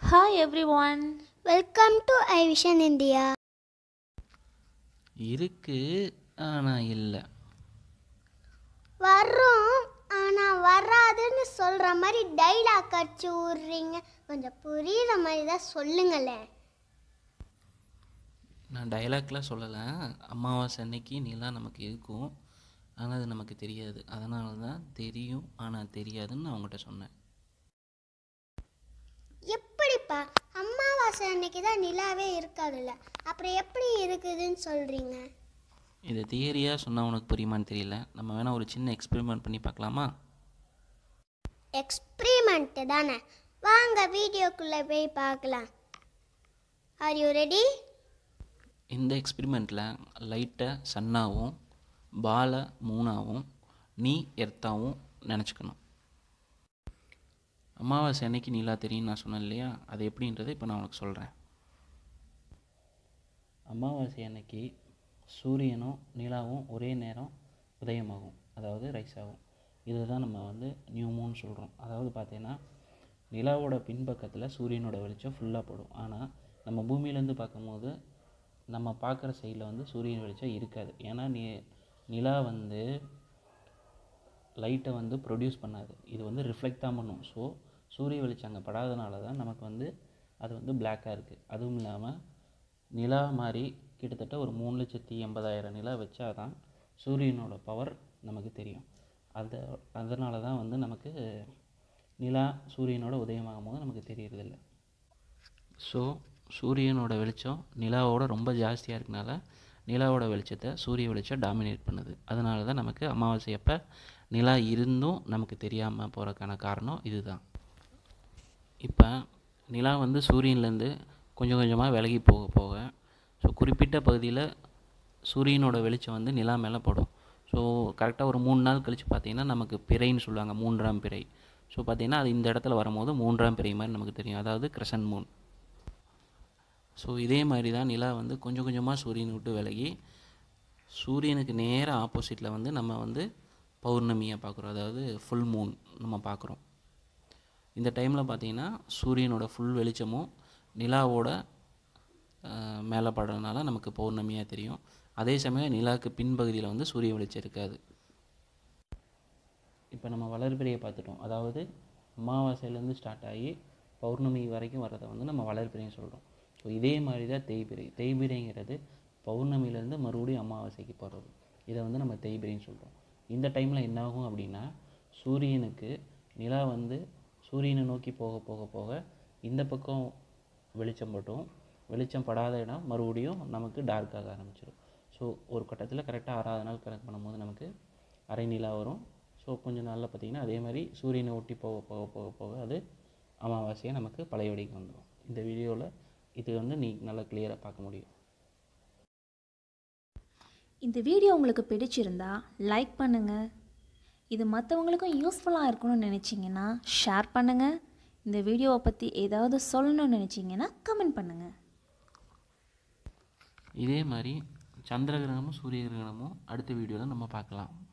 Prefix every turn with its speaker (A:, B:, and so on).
A: Hi everyone.
B: Welcome to I vision India.
C: இருக்கு ஆனால் இல்லை.
B: வர்றோம் ஆனால் வராதுன்னு சொல்கிற மாதிரி டைலாக் அடிச்சு விட்றீங்க. கொஞ்சம் புரியுற மாதிரி தான் சொல்லுங்களேன்.
C: நான் டைலாக்லாம் சொல்லலை. அமாவாசை அன்னைக்கு நிலா நமக்கு இருக்கும், ஆனால் அது நமக்கு தெரியாது. அதனால தான் தெரியும் ஆனால் தெரியாதுன்னு நான் உங்கள்கிட்ட சொன்னேன்.
B: எப்படிப்பா அமாவாசை அன்னைக்கு தான் நிலாவே இருக்காதுல்ல, அப்புறம் எப்படி இருக்குதுன்னு சொல்கிறீங்க?
C: இதை தியரியாக சொன்னால் உனக்கு புரியுமான்னு தெரியல. நம்ம வேணால் ஒரு சின்ன எக்ஸ்பெரிமெண்ட் பண்ணி பார்க்கலாமா?
B: எக்ஸ்பிரிமெண்ட்டு தானே, வாங்க வீடியோக்குள்ளே போய் பார்க்கலாம். Are you ready?
C: இந்த எக்ஸ்பெரிமெண்ட்டில் லைட்டை சன்னாகவும் பாலை மூணாகவும் நீ எர்த்தாகவும் நினச்சிக்கணும். அமாவாசை அன்னைக்கு நிலா தெரியும்னு நான் சொன்னேன் இல்லையா, அது எப்படின்றதை இப்போ நான் உனக்கு சொல்கிறேன். அமாவாசை அன்னைக்கு சூரியனும் நிலாவும் ஒரே நேரம் உதயமாகும், அதாவது ரைஸ் ஆகும். இதுதான் நம்ம நியூ மூன் சொல்கிறோம். அதாவது பார்த்தீங்கன்னா நிலாவோட பின்பக்கத்தில் சூரியனோட வெளிச்சம் ஃபுல்லாக படும். ஆனால் நம்ம பூமியிலேருந்து பார்க்கும்போது நம்ம பார்க்குற சைடில் சூரியன் வெளிச்சம் இருக்காது. ஏன்னா நிலா லைட்டை ப்ரொடியூஸ் பண்ணாது, இது ரிஃப்ளெக்ட் தான் பண்ணும். ஸோ சூரிய வெளிச்சம் அங்கே படாதனால தான் நமக்கு அது பிளாக்காக இருக்குது. அதுவும் இல்லாமல் நிலா மாதிரி கிட்டத்தட்ட ஒரு 3,80,000 நிலா வச்சா தான் சூரியனோட பவர் நமக்கு தெரியும். அதனால தான் நமக்கு நிலா சூரியனோட உதயமாகும் போது நமக்கு தெரியறதில்ல. ஸோ சூரியனோட வெளிச்சம் நிலாவோட ரொம்ப ஜாஸ்தியாக இருக்கனால நிலாவோட வெளிச்சத்தை சூரிய வெளிச்சம் டாமினேட் பண்ணுது. அதனால தான் நமக்கு அமாவாசை அப்போ நிலா இருந்தும் நமக்கு தெரியாமல் போகிறதுக்கான காரணம் இதுதான். இப்போ நிலா சூரியன்லேருந்து கொஞ்சம் கொஞ்சமாக விலகி போக போக ஸோ குறிப்பிட்ட பகுதியில் சூரியனோட வெளிச்சம் நிலா மேலே படும். ஸோ கரெக்டாக ஒரு 3 நாள் கழித்து பார்த்திங்கன்னா நமக்கு பிறைன்னு சொல்லுவாங்க, 3ஆம் பிறை. ஸோ பார்த்திங்கன்னா அது இந்த இடத்துல வரும்போது 3ஆம் பிறை மாதிரி நமக்கு தெரியும், அதாவது கிரசன்ட் மூன். ஸோ இதே மாதிரி தான் நிலா கொஞ்சம் கொஞ்சமாக சூரியனை விட்டு விலகி சூரியனுக்கு நேராக ஆப்போசிட்டில் நம்ம பௌர்ணமியாக பார்க்குறோம், அதாவது ஃபுல் மூன் நம்ம பார்க்குறோம். இந்த டைமில் பார்த்திங்கன்னா சூரியனோட ஃபுல் வெளிச்சமும் நிலாவோட மேலே படுறதுனால நமக்கு பௌர்ணமியாக தெரியும். அதே சமயம் நிலாவுக்கு பின்பகுதியில் சூரிய வெளிச்சம் இருக்காது. இப்போ நம்ம வளர்பிறையை பார்த்துட்டோம். அதாவது அமாவாசையிலேருந்து ஸ்டார்ட் ஆகி பௌர்ணமி வரைக்கும் வர்றதை நம்ம வளர்பிறைன்னு சொல்கிறோம். ஸோ இதே மாதிரி தான் தேய்பிறை. தேய்பிறைங்கிறது பௌர்ணமியிலேருந்து மறுபடியும் அமாவாசைக்கு போகிறது. இதை நம்ம தேய்பிறைன்னு சொல்கிறோம். இந்த டைமில் என்னாகும் அப்படின்னா சூரியனுக்கு நிலா சூரியனை நோக்கி போக போக போக இந்த பக்கம் வெளிச்சம் பட்டும், வெளிச்சம் படாத இடம் மறுபடியும் நமக்கு டார்க்காக ஆரம்பிச்சிடும். ஸோ ஒரு கட்டத்தில் கரெக்டாக 6ஆவது நாள் கணக்கு பண்ணும்போது நமக்கு அரை நிலா வரும். ஸோ கொஞ்சம் நாளில் பார்த்திங்கன்னா அதே மாதிரி சூரியனை ஒட்டி போக போக போக போக அது அமாவாசையை நமக்கு பழையபடிக்கு வந்துடும். இந்த வீடியோவில் இது நீ நல்லா கிளியராக பார்க்க முடியும்.
A: இந்த வீடியோ உங்களுக்கு பிடிச்சிருந்தா லைக் பண்ணுங்கள். இது மற்றவங்களுக்கும் யூஸ்ஃபுல்லாக இருக்கணும்னு நினச்சிங்கன்னா ஷேர் பண்ணுங்கள். இந்த வீடியோவை பற்றி ஏதாவது சொல்லணும்னு நினச்சிங்கன்னா கமெண்ட் பண்ணுங்கள்.
C: இதே மாதிரி சந்திர கிரகணமும் சூரிய கிரகணமும் அடுத்த வீடியோவில் நம்ம பார்க்கலாம்.